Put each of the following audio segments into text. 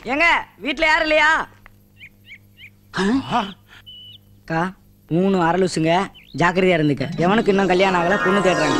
ஏங்க வீட்ல யாரும் இல்லையா? அக்கா 3 அரலுசுங்க, ஜாக்கிரதையா இருந்துக்க. எவனுக்கு இன்னும் கல்யாணம் ஆகல, பொண்ணு தேடுறாங்க.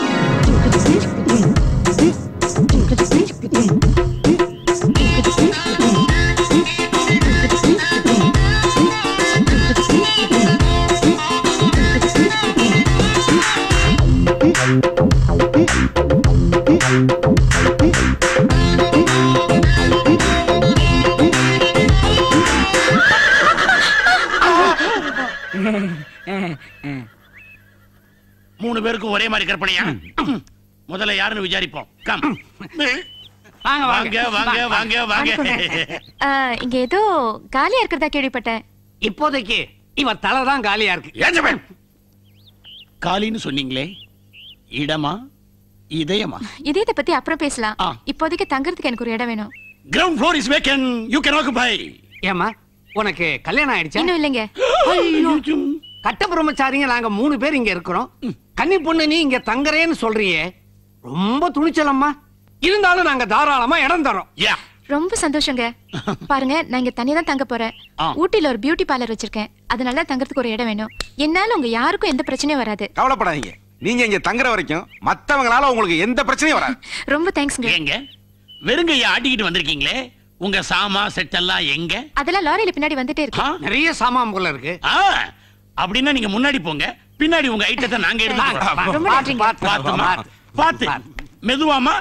மூணு பேருக்கும் ஒரே மாதிரி கற்பனையா? முதல்ல யாருன்னு விசாரிப்போம். கம் வாங்க வாங்க வாங்க வாங்க வாங்க. இங்க ஏதோ காலியா இருக்கிறதா கேள்விப்பட்டேன். இப்போதைக்கு இவ தலைதான் காலியா இருக்கு. காலின்னு சொன்னீங்களே, இடமா இதயமா? இதயத்தை பத்தி அப்புறம் பேசலாம். இப்போதைக்கு தங்கறதுக்கு எனக்கு ஒரு இடம் வேணும். Ground floor is vacant. You can occupy. ஏமா உனக்கு கல்யாணம் ஆயிடுச்சா? இன்னும் இல்லைங்க. கட்ட பிரம்மச்சாரிங்க நாங்க 3 பேர் இங்க இருக்கிறோம். கன்னி பொண்ணு நீ இங்க தங்கறேன்னு சொல்றியே, ரொம்ப துணிச்சலம்மா. இருந்தாலும் நாங்க தாராளமா இடம் தரோம். ரொம்ப சந்தோஷங்க. பாருங்க, நான் இங்க தனியா தான் தங்க போறேன். ஊட்டில ஒரு பியூட்டி பார்லர் வச்சிருக்கேன். அதனால தங்கறதுக்கு ஒரு இடம் வேணும். என்னால உங்க யாருக்கும் எந்த பிரச்சனையும் வராது. கவலைப்படாதீங்க. நீங்க இங்க தங்குற வரைக்கும் மத்தவங்களால உங்களுக்கு எந்த பிரச்சனையும் வராது. ரொம்ப தேங்க்ஸ்ங்க. எங்க வெறுங்கைய ஆட்டிக்கிட்டு வந்திருக்கீங்களே, உங்க சாமா செட் எல்லாம் எங்க? அதெல்லாம் லாரியில பின்னாடி வந்துட்டே இருக்கு. நிறைய சாமான் போல இருக்கு. அப்படின்னா நீங்க முன்னாடி போங்க, பின்னாடி உங்க ஐட்டத்தை நாங்க எடுத்து ரொம்ப நன்றிங்க. பாத்து மெதுவாமா.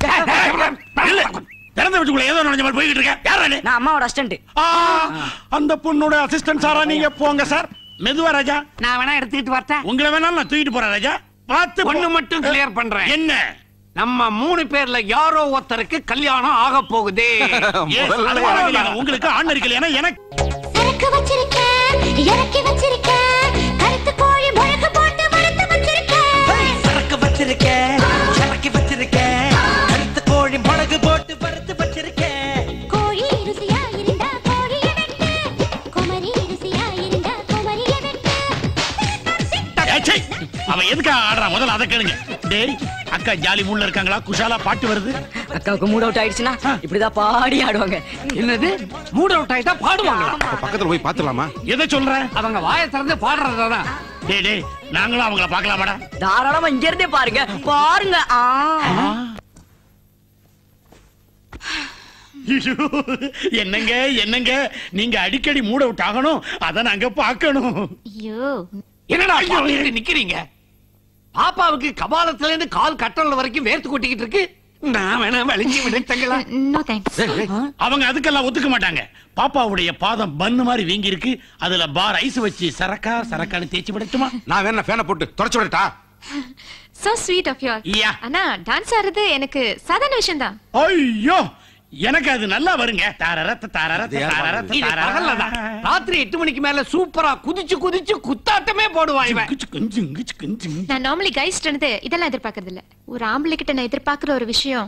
திறந்த வீட்டுக்குள்ள ஏதோ நுழைஞ்ச மாதிரி போய்கிட்டு இருக்க. யாரா? நான் அம்மாவோட அசிஸ்டன்ட். அந்த பொண்ணோட அசிஸ்டன்ட் சாரா? நீங்க போங்க சார். மெதுவா ராஜா. நான் வேணா எடுத்துக்கிட்டு வரட்டா? உங்களை வேணாலும் நான் தூக்கிட்டு போறேன் ராஜா. பார்த்து ஒண்ணு மட்டும் கிளியர் பண்றேன். என்ன? நம்ம 3 பேர்ல யாரோ ஒருத்தருக்கு கல்யாணம் ஆக போகுதே. உங்களுக்கு ஆண் இருக்கலையா? எனக்கு சரக்கு வச்சிருக்கேன், இறக்கி வச்சிருக்கேன், கருத்து கோழி முழக்கு போட்டு வறுத்து வச்சிருக்கேன். சரக்கு வச்சிருக்கேன், இறக்கி வச்சிருக்கேன், கருத்து கோழி முழக்கு போட்டு வறுத்து வச்சிருக்கேன். கோழி ருசியா இருந்தா கோழியை வெட்டு, குமரி ருசியா இருந்தா குமரியை வெட்டு. அவன் எதுக்காக ஆடுறான்? முதல்ல அதை கேளுங்க. டேய், அக்கா ஜாலி மூட்ல இருக்காங்களா? குஷாலா பாட்டு வருது. அக்காவுக்கு மூட் அவுட் ஆயிடுச்சுன்னா இப்படிதான் பாடி ஆடுவாங்க. என்னது மூட் அவுட் ஆயிட்டா பாடுவாங்களா? பக்கத்துல போய் பாத்துலாமா? எதை சொல்ற? அவங்க வாயை திறந்து பாடுறதுதான். டேய் டேய், நாங்களும் அவங்கள பார்க்கலாமாடா? தாராளமா இங்க இருந்தே பாருங்க. பாருங்க. என்னங்க என்னங்க, நீங்க அடிக்கடி மூட அவுட் ஆகணும், அத நாங்க பார்க்கணும். ஐயோ, என்னடா நிக்கிறீங்க? பாப்பாவுக்கு கபாலத்துல இருந்து கால் கட்டல வரைக்கும் வேர்த்து கொட்டிக்கிட்டு இருக்கு. நான் வேணா வலிஞ்சு விடுங்களா? No thanks. அவங்க அதுக்கெல்லாம் ஒத்துக்க மாட்டாங்க. பாப்பாவுடைய பாதம் பன்னு மாதிரி வீங்கி இருக்கு. அதுல பார் ஐஸ் வச்சு சரக்கான்னு தேய்ச்சி விடட்டுமா? நான் வேணா ஃபேனை போட்டு தொடச்சு விடட்டா? So sweet of you. ஆனா டான்ஸ் ஆடுறது எனக்கு சாதாரண விஷயம் தான். ஐயோ, எனக்கு அது நல்லா வருங்க. ராத்திரி 8 மணிக்கு மேல சூப்பரா குதிச்சு குதிச்சு குத்தாட்டமே போடுவான் இவன். நான் நார்மலி கைஸ்ட் இருந்து இதெல்லாம் எதிர்பார்க்கறது இல்ல. ஒரு ஆம்பளை கிட்ட நான் எதிர்பார்க்கிற ஒரு விஷயம்,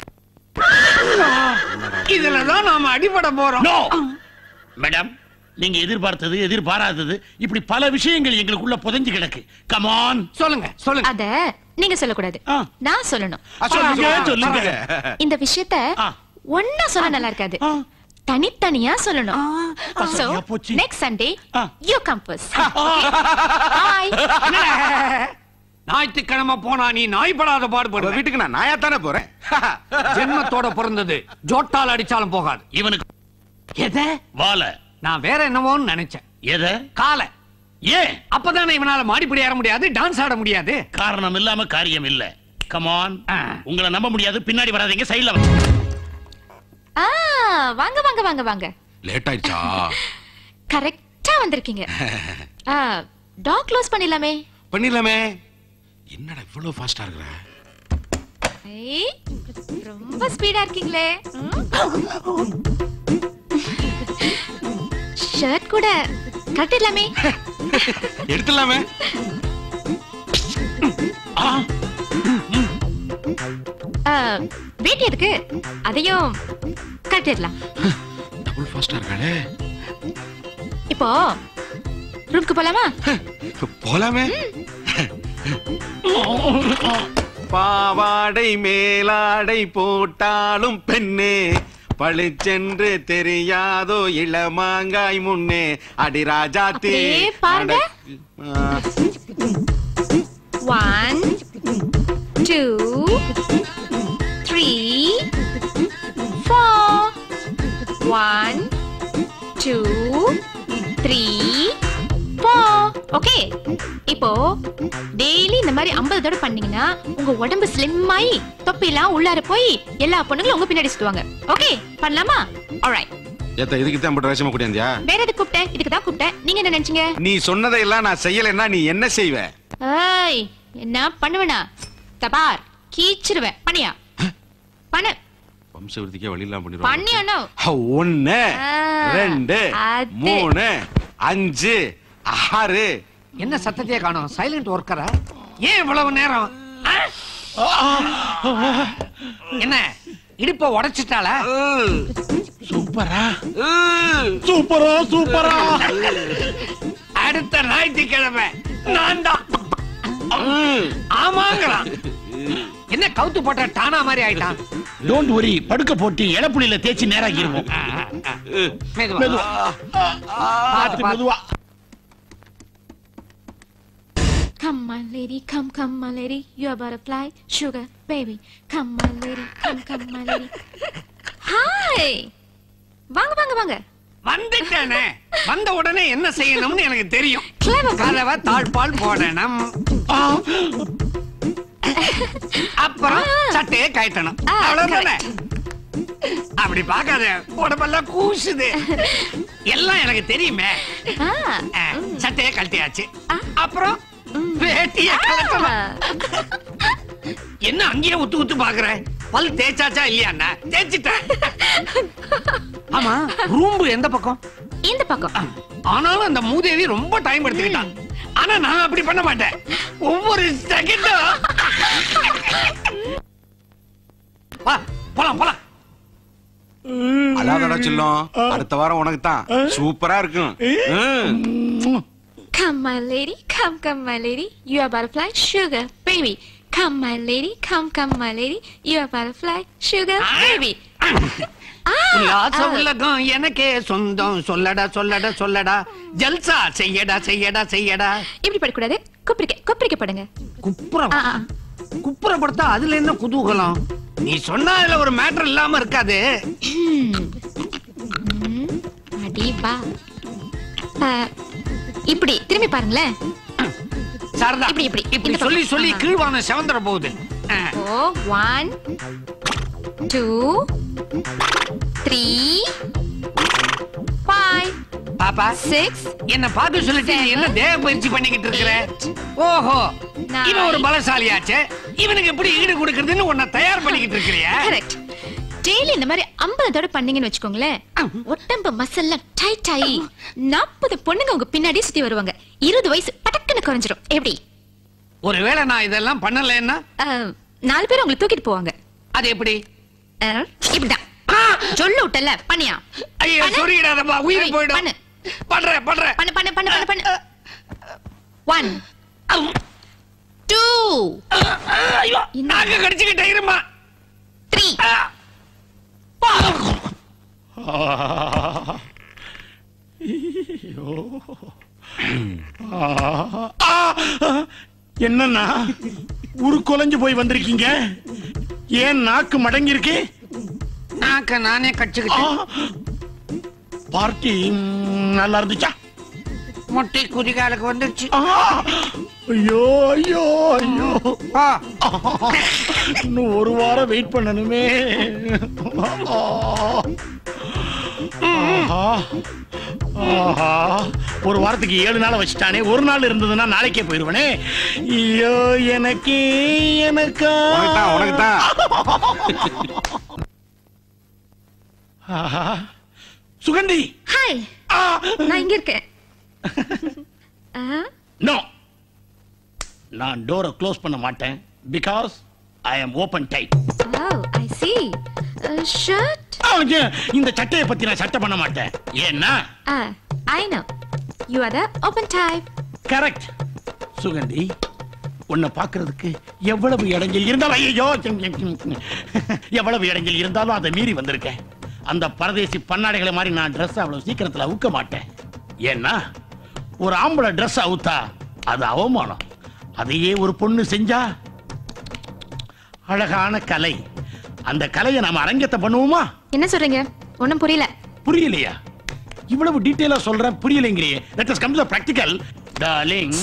இதுலதான் நாம அடிபட போறோம். மேடம், நீங்க எதிர்பார்த்தது எதிர்பாராதது இப்படி பல விஷயங்கள் எங்களுக்குள்ள புதைஞ்சு கிடக்கு. கம் ஆன், சொல்லுங்க சொல்லுங்க. அத நீங்க சொல்லக்கூடாது, நான் சொல்லணும். சொல்லுங்க. இந்த விஷயத்த ஒன்னா சொல்ல நல்லா இருக்காது, தனித்தனியா சொல்லணும். So next Sunday you come first. Bye. ஞாயிற்றுக்கிழமை போனா நீ நாய்படாத பாடுபடுவ. வீட்டுக்கு நான் நாயா தானே போறேன். ஜென்மத்தோட பிறந்தது ஜோட்டால் அடிச்சாலும் போகாது. இவனுக்கு எதை வால நான் வேற என்னவோன்னு நினைச்சேன். எதை? கால. ஏன்? அப்பதானே இவனால மாடிப்படி ஏற முடியாது, டான்ஸ் ஆட முடியாது. காரணம் இல்லாம காரியம் இல்ல. கம் ஆன், உங்களை நம்ப முடியாது. பின்னாடி வராதீங்க, சைடுல வாங்க வாங்க வாங்க வாங்க. லேட் ஆயிடுச்சா? கரெக்ட்டா வந்திருக்கீங்க. டாக் க்ளோஸ் பண்ணிடலாமே? பண்ணிடலாமே. என்னடா இவ்வளவு ஃபாஸ்டா இருக்கற? ரொம்ப ஸ்பீடா இருக்கீங்களே. ஷர்ட் கூட கட்டிடலாமே? எடுத்துடலாமே. வேட்டி எதுக்கு? அதையும் கட்டிடலாம். டபுள் ஃபாஸ்டா இருக்காளே. இப்போ ரூம்க்கு போலாமா? போலாமே. பாவாடை மேலாடை போட்டாலும் பெண்ணே, பளிச்சென்று தெரியாதோ இளமாங்காய் முன்னே அடி ராஜாத்தி. பாருங்க. 1 2 3 4 1 2 3 4. ஓகே, இப்போ டெய்லி இந்த மாதிரி 50 தடவை பண்ணீங்கன்னா உங்க உடம்பு ஸ்லிம் ஆயி தொப்பிலாம் உள்ளார போய் எல்லா பொண்ணுங்களும் உங்க பின்னாடி சுத்துவாங்க. ஓகே, பண்ணலாமா? ஆல்ரைட். ஏத்த இதுக்கு தான் போட்டு ரேஷமா கூட்டியாந்தியா? வேற எதுக்கு கூப்பிட்டேன்? இதுக்கு தான் கூப்பிட்டேன். நீங்க என்ன நினைச்சீங்க? நீ சொன்னதையெல்லாம் நான் செய்யலைன்னா நீ என்ன செய்வ? ஏய், என்ன பண்ணுவனா? தபார் கீச்சிடுவேன். பண்ணியா? பண்ணு. வம்சவர்த்திக்கே வழி இல்லாம பண்ணிடுவாங்க. பண்ணியானோ? 1 2 3 5 6. என்ன சத்தத்தையே காணோம்? சைலண்ட் ஒர்க்கரா? ஏன் இவ்வளவு நேரம்? என்ன இடுப்ப உடைச்சிட்டால? சூப்பரா சூப்பரா சூப்பரா. அடுத்த ஞாயிற்றுக்கிழமை நான் தான். ஆமாங்களாம். என்ன கவுத்து போட்ட டானா மாதிரி ஆயிட்டான்? டோன்ட் வரி, படுக்க போட்டு இளப்புளியில தேய்ச்சி நேராக்கிடுவோம். மெதுவா பார்த்து மெதுவா. Come my lady, come my lady, you are butterfly, sugar baby. Come my lady, come my lady. Hi. வாங்க வாங்க வாங்க. வந்துட்டேனே. வந்த உடனே என்ன செய்யணும்னு எனக்கு தெரியும். Clever. கதவை தாழ்பால் போடணும். அப்புறம் சட்டையை கழட்டணும். அவ்வளவுதானே? அப்படி பார்க்காத, உடம்பெல்லாம் கூசுது. எல்லாம் எனக்கு தெரியுமே. சட்டையை கழட்டியாச்சு. அப்புறம் வேட்டியை கழட்டணும். என்ன அங்கேயே உத்து உத்து பாக்குற? பல் தேய்ச்சாச்சா இல்லையா? தேய்ச்சிட்டேன். ஆமா, ரூம் எந்த பக்கம்? இந்த பக்கம். ஆனாலும் அந்த மூதேவி ரொம்ப டைம் எடுத்துக்கிட்டான். ஆனா நான் அப்படி பண்ண மாட்டேன். ஒவ்வொரு செகண்டும் வா போலாம் போலாம். அழாதடா செல்லம், அடுத்த வாரம் உனக்கு தான் சூப்பரா இருக்கும். Come my lady, come my lady, you are butterfly, sugar baby. Come my lady, come my lady, you are butterfly, sugar baby. உல்லாச உலகம் எனக்கே சொந்தம். சொல்லடா சொல்லடா சொல்லடா, ஜல்சா செய்யடா செய்யடா செய்யடா. இப்படி படக்கூடாது, கொப்பரிக்க படுங்க. குப்புறம் குப்புறப்படுத்தா அதுல என்ன குதூகலம்? நீ சொன்னா அதுல ஒரு மேட்டர் இல்லாம இருக்காது. அடிபா. இப்படி திரும்பி பாருங்களேன். சாரதா, இப்படி இப்படி சொல்லி சொல்லி கீழ்வான செவந்தர போகுது. 1 2 3 5 பாப்பா 6 என்ன பார்க்க சொல்லிட்டு நீ என்ன தேவ பயிற்சி பண்ணிக்கிட்டு இருக்கிற? ஓஹோ, இவன் ஒரு பலசாலியாச்சே, இவனுக்கு எப்படி ஈடு கொடுக்கறதுன்னு உன்னை தயார் பண்ணிக்கிட்டு இருக்கிறியா? கரெக்ட். டெய்லி இந்த மாதிரி 50 தடவை பண்ணீங்கன்னு வச்சுக்கோங்களேன், உடம்பு மசில்ல டைட் ஆகி 40 பொண்ணுங்க உங்க பின்னாடி சுத்தி வருவாங்க. 20 வயசு பட்டக்குன்னு குறைஞ்சிரும். எப்படி? ஒருவேளை நான் இதெல்லாம் பண்ணலன்னா 4 பேர் உங்களை தூக்கிட்டு போவாங்க. அது எப்படி? இப்படிதான் சொல்லு விட்டல. பண்ணியா? ஐயோ சொல்லிடாதப்பா, உயிர் போயிடும். பண்ணு பண்றேன் பண்றேன். பண்ணு பண்ணு பண்ணு பண்ணு. 1 2 ஐயோ நாக்க கடிச்சிட்டே இருமா. 3 என்னன்னா உரு கொலைஞ்சு போய் வந்திருக்கீங்க? ஏன் நாக்கு மடங்கி இருக்கு? நாக்க நானே கடிச்சுக்கிட்டேன். பார்ட்டி நல்லா இருந்துச்சா? முட்டை குதிகாலுக்கு வந்துருச்சு. ஐயோ ஐயோ ஐயோ, இன்னும் ஒரு வாரம் வெயிட் பண்ணணுமே. ஒரு வாரத்துக்கு 7 நாள் வச்சுட்டானே. ஒரு நாள் இருந்ததுன்னா நாளைக்கே போயிருவனே. ஐயோ எனக்கு எனக்கா உனக்குதான். சுகந்தி. ஹாய், நான் இங்க இருக்கேன். நோ, நான் டோரை க்ளோஸ் பண்ண மாட்டேன். Because I am open type. Oh, I see. Shirt? இந்த சட்டையை பத்தி நான் சட்டை பண்ண மாட்டேன். ஏன்னா I know. You are the open type. Correct. Suganthi, உன்னை பார்க்கிறதுக்கு எவ்வளவு இடைஞ்சல் இருந்தாலும், ஐயோ எவ்வளவு இடைஞ்சல் இருந்தாலும் அதை மீறி வந்திருக்கேன். அந்த பரதேசி பன்னாடைகளை மாதிரி நான் ட்ரெஸ் அவ்வளவு சீக்கிரத்துல அவுக்க மாட்டேன். ஏன்னா ஒரு ஆம்பளை ட்ரெஸ் அவுத்தா அது அவமானம். அதையே ஒரு பொண்ணு செஞ்சா அழகான கலை. அந்த கலையை நாம அரங்கத்தை பண்ணுவோமா? என்ன சொல்றீங்க? ஒண்ணும் புரியல. புரியலையா? இவ்வளவு டீடைலா சொல்றேன், புரியலைங்கறியே. Let us come to the practical, darling.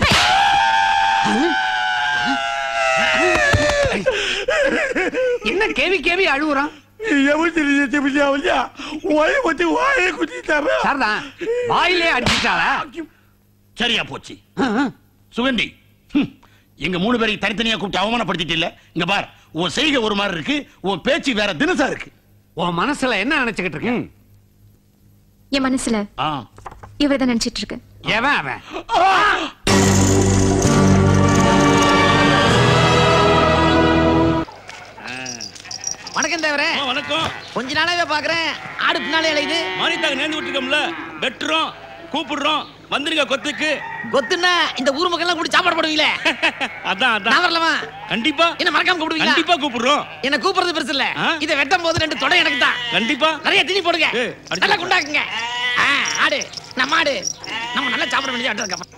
என்ன கேவி கேவி அழுவுறான்? வாயிலே அடிச்சிட்டாளா? சரியா போச்சு. சுகந்தி, எங்க 3 பேரையும் தனித்தனியா கூப்பிட்டு அவமானப்படுத்திட்டு இல்ல. இங்க பார், உன் செய்கை ஒரு மாதிரி இருக்கு, உன் பேச்சு வேற தினசா இருக்கு. உன் மனசுல என்ன நினைச்சுக்கிட்டு இருக்கு? என் மனசுல இவர்தான் நினைச்சிட்டு இருக்கு. எவன் அவன்? வணக்கம் தேவரே. வணக்கம். கொஞ்ச நாளாவே பாக்குறேன் ஆடு பின்னாலே அலையுது. மானிட்டாக நேர்ந்து விட்டுருக்கோம்ல, வெட்டுறோம், கூப்பிடுறோம், வந்துருங்க கொத்துக்கு. கொத்துன்னா இந்த ஊர் மக்கள் எல்லாம் கூடி சாப்பாடு போடுவீங்களே, அதான் அதான். நான் வரலாமா? கண்டிப்பா. என்ன மறக்காம கூப்பிடுவீங்களா? கண்டிப்பா கூப்பிடுறோம். என்ன கூப்பிடுறது பெருசு இல்ல, இத வெட்டும் போது 2 தொடை எனக்கு தான். கண்டிப்பா. நிறைய தீனி போடுங்க, நல்லா குண்டாக்குங்க. ஆடு நம்ம ஆடு, நம்ம நல்லா சாப்பிட வேண்டிய ஆடு இருக்கா?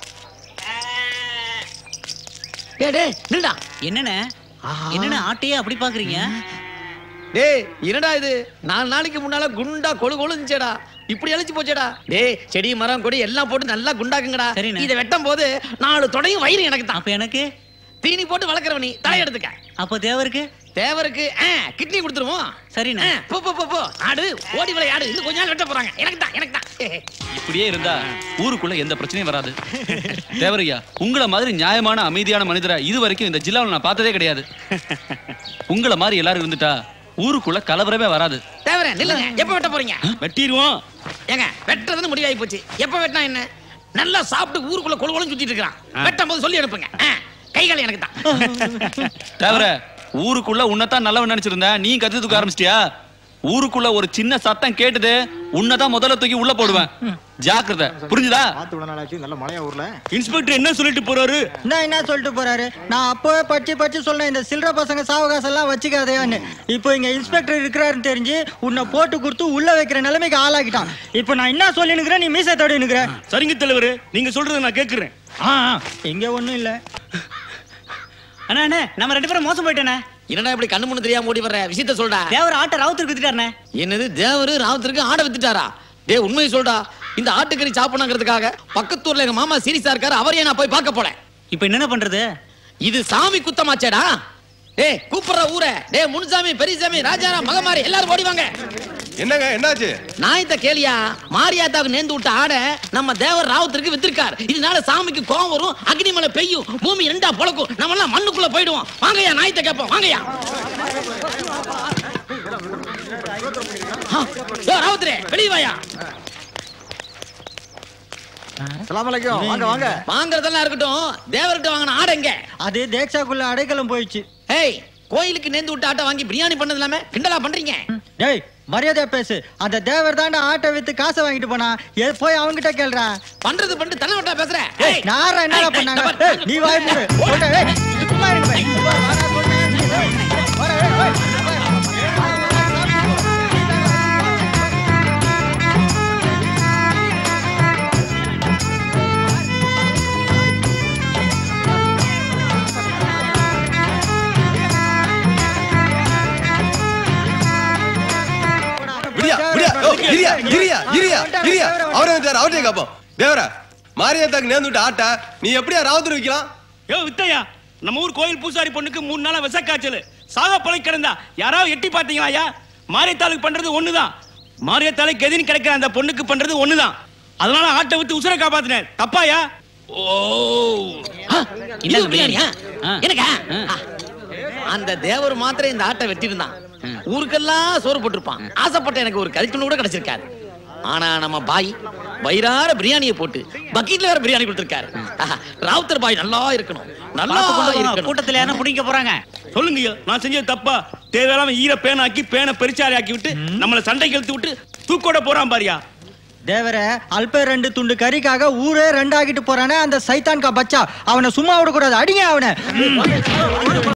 டேய் நில்டா. என்னண்ணே என்னண்ணே ஆட்டையே அப்படி பாக்குறீங்க? டேய் என்னடா இது? 4 நாளைக்கு முன்னால குண்டா கொழு கொழுந்துச்சேடா, இப்படி அழிச்சு போச்சேடா. டேய் செடி மரம் கொடி எல்லாம் போட்டு நல்லா குண்டாக்குங்கடா. இத வெட்டும் போது 4 தொடையும் வயிறு எனக்கு தான். அப்ப எனக்கு தீனி போட்டு வளர்க்கறவனி தலை எடுத்துக்க. அப்ப தேவருக்கு கிட்னி கொடுத்துருவோம். சரிண்ணே. போ போ போ போ. ஆடு ஓடி விளையாடு. இன்னும் கொஞ்ச நாள் வெட்ட போறாங்க. எனக்கு தான். இப்படியே இருந்தா ஊருக்குள்ள எந்த பிரச்சனையும் வராது. தேவரையா, உங்களை மாதிரி நியாயமான அமைதியான மனிதரை இது வரைக்கும் இந்த ஜில்லாவில் நான் பார்த்ததே கிடையாது. உங்களை மாதிரி எல்லாரும் இருந்துட்டா ஊருக்குள்ள கலவரமே வராது. தேவரே நில்லுங்க. எப்ப வெட்ட போறீங்க? வெட்டிடுவோம். ஏங்க வெட்டுறதுன்னு முடிவாகி போச்சு. எப்ப வெட்டினா என்ன? நல்லா சாப்பிட்டு ஊருக்குள்ள கொழு கொழுன்னு சுத்திட்டு இருக்கான். வெட்டும் போது சொல்லி அனுப்புங்க. கைகள் எனக்கு தான். தேவர, ஊருக்குள்ள உன்னதான் நல்லவன் நினைச்சிருந்தேன், நீ கத்து தூக்க ஆரம்பிச்சிட்டியா? ஊருக்குள்ள ஒரு சின்ன சத்தம் கேட்டது, உன்னதான் முதல்ல தூக்கி உள்ள போடுவேன். ஜாக்கிரதை, புரிஞ்சுதா? நல்ல மழையா ஊர்ல. இன்ஸ்பெக்டர் என்ன சொல்லிட்டு போறாரு? என்ன சொல்லிட்டு போறாரு? நான் அப்பவே படிச்சு சொன்னேன், இந்த சில்லற பசங்க சாவகாசம் எல்லாம் வச்சுக்காதையான்னு. இப்போ இங்க இன்ஸ்பெக்டர் இருக்கிறாருன்னு தெரிஞ்சு உன்னை போட்டு கொடுத்து உள்ள வைக்கிற நிலைமைக்கு ஆளாக்கிட்டான். இப்போ நான் என்ன சொல்லி நிக்கிறேன், நீ மீசை தோடி நிக்கிற. சரிங்க தலைவரு, நீங்க சொல்றத நான் கேக்குறேன். இங்க ஒண்ணும் இல்ல. அண்ணா நம்ம 2 பேரும் மோசம் போயிட்டேனே. என்னடா இப்படி கண்ணு முன்னு தெரியாம ஓடி வர்ற? விஷயத்த சொல்டா. தேவர் ஆட்டை ராவுத்தருக்கு வித்துட்டாருண்ணே. என்னது தேவரு ராவுத்தருக்கு ஆடை வித்துட்டாரா? டேய் உண்மையை சொல்டா. இந்த ஆட்டுக்கறி சாப்பிடணுங்கிறதுக்காக பக்கத்தூர்ல எங்க மாமா சீரியஸா இருக்காரு, அவரையே நான் போய் பார்க்க போறேன். இப்போ என்ன பண்றது? இது சாமி குத்தமாச்சேடா. டேய் கூப்பிடுற ஊரே. டேய் முனுசாமி, பெரியசாமி, ராஜாராம், மகமாரி எல்லாரும் ஓடி வாங்க. என்னங்க என்னாச்சு? நாயத்த கேளியா, மாரியாத்தாவுக்கு நேர்ந்து விட்ட ஆடை நம்ம தேவர் ராவுத்தருக்கு வித்திருக்கார். இதனால சாமிக்கு கோவம் வரும், அக்னிமலை பெய்யும், பூமி 2ஆ பொளக்கும், நம்ம எல்லாம் மண்ணுக்குள்ள போயிடுவோம். வாங்கயா நாயத்த கேப்போம், வாங்கயா. ராவுத்தரே வெளிய வாயா. அஸ்ஸலாமு அலைக்கும். வாங்க வாங்க. வாங்குறதெல்லாம் இருக்கட்டும், தேவர்கிட்ட வாங்கின ஆடை எங்க? அது தேக்ஷாக்குள்ள அடைக்கலம் போயிடுச்சு. ஏய் கோயிலுக்கு நேர்ந்து விட்ட ஆட்டை வாங்கி பிரியாணி பண்ணது இல்லாம கிண்டலா பண்றீங்க? டேய் மரியாதையா பேசு. அந்த தேவர் தாண்ட ஆட்டை வித்து காசை வாங்கிட்டு போனா, போய் அவங்கிட்ட கேள்றா. பண்றது பண்ணி தலைவட்டா பேசுற. நாரா என்னடா பண்ணாங்க? நீ வாய் மூடு. சும்மா இருங்க. மாரியாத்தாக்கு நேர்ந்துட்ட ஆட்டா நீ எப்படியா ராவுத்தர் வைக்கலாம்? வித்தையா, நம்ம ஊர் கோயில் பூசாரி பொண்ணுக்கு 3 நாளா விச காய்ச்சல், சாக பழை கிடந்தா. யாராவது எட்டி பாத்தீங்களா? மாரியத்தாளுக்கு பண்றது ஒண்ணுதான், மாரியத்தாளுக்கு எதிரி கிடைக்கிற அந்த பொண்ணுக்கு பண்றது ஒண்ணுதான். அதனால ஆட்டை விட்டு உசுரை காப்பாத்தினேன். தப்பாயா? எனக்கா? அந்த தேவர் மாத்திரம் இந்த ஆட்டை வெட்டி இருந்தான், ஊருக்கெல்லாம் சோறு போட்டிருப்பான். ஆசைப்பட்ட எனக்கு ஒரு கறித்துண்டு கூட கிடைச்சிருக்காரு. ஆனா நம்ம பாய் வயிறார பிரியாணியை போட்டு பக்கெட்ல வேற பிரியாணி கொடுத்திருக்காரு. ராவுத்தர் பாய் நல்லா இருக்கணும், நல்லா இருக்கணும். கூட்டத்துல யாரும் பிடிக்க போறாங்க. சொல்லுங்க, நான் செஞ்சது தப்பா? தேவையில்லாம ஈர பேனாக்கி பேனை பெருச்சாரி ஆக்கி விட்டு நம்மள சண்டைக்கு இழுத்து விட்டு தூக்கோட போறான் பாரியா. தேவர அல்ப 2 துண்டு கறிக்காக ஊரே 2 ஆகிட்டு போறானே அந்த சைத்தான் கா பச்சா. அவனை சும்மா விடக்கூடாது, அடிங்க அவனை.